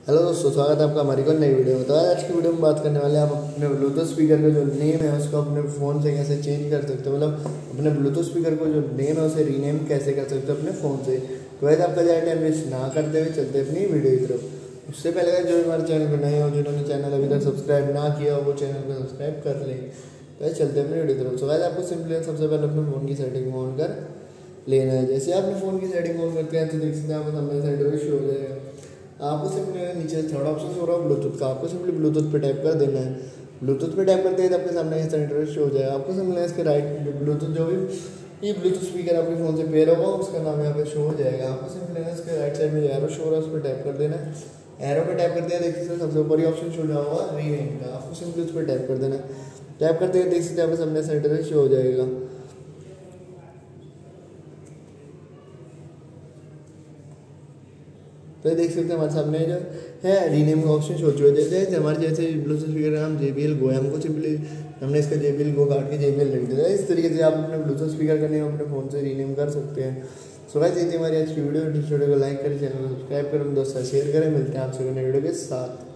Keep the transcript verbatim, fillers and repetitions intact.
Hello दोस्तों, स्वागत है आपका हमारी कोई नई वीडियो में। तो आज की वीडियो में बात करने वाले हैं आप अपने ब्लूटूथ स्पीकर का जो नेम है उसको अपने फ़ोन से कैसे चेंज कर सकते हो। मतलब अपने ब्लूटूथ स्पीकर को जो नेम है उसे रीनेम कैसे कर सकते हो अपने फ़ोन से। तो वैसे आपका ज़्यादा टाइम वेस्ट ना करते हुए चलते अपनी वीडियो की तरफ। उससे पहले अगर जो हमारे चैनल पर नए हो, जिन्होंने चैनल अभी तक सब्सक्राइब ना किया हो, वो चैनल को सब्सक्राइब कर लें। तो चलते अपनी वीडियो की तरफ। तो वैसे आपको सिंपली सबसे पहले अपने फ़ोन की सेटिंग ऑन कर लेना है। जैसे आप अपने फ़ोन की सेटिंग ऑन करते हैं तो देख सकते हैं आपको सामने सेंटर शो हो जाएगा। आपको सिंपली नीचे थर्ड ऑप्शन हो रहा है ब्लूटूथ का, आपको सिंपली ब्लूटूथ पे टैप कर देना है। ब्लूटूथ पे टैप करते ही आपके सामने इस तरह शो हो जाएगा। आपको सिंपली इसके राइट ब्लूटूथ जो भी ये ब्लूटूथ स्पीकर आपके फ़ोन से पेयर होगा उसका नाम यहाँ पे शो हो जाएगा। आपको सिंपली इसके राइट साइड में एरो शो हो रहा है उस पर टैप कर देना है। एरो पे टैप करते हैं देख सकते हैं सबसे ऊपर ऑप्शन शो हुआ होगा रीनेम का, आपको सिंपली उस पर टैप कर देना है। टैप करते हैं देख सकते हैं आपके सामने सेंटर शो हो जाएगा। तो देख सकते हैं हमारे सामने जो है रीनेम का ऑप्शन शो चुका है। जैसे हमारे जैसे ब्लूटूथ स्पीकर का नाम जे बी एल गो है, हमको सिंपली हमने इसका जे बी एल गो काट के जे बी एल लिख दिया है। इस तरीके से आप अपने ब्लूटूथ स्पीकर का नेम अपने फ़ोन से रीनेम कर सकते हैं। सो गाइस, ये थी हमारी आज की वीडियो। वीडियो को लाइक करें, चैनल को सब्सक्राइब करें, दोस्तों शेयर करें। मिलते हैं आपसे नई वीडियो के साथ।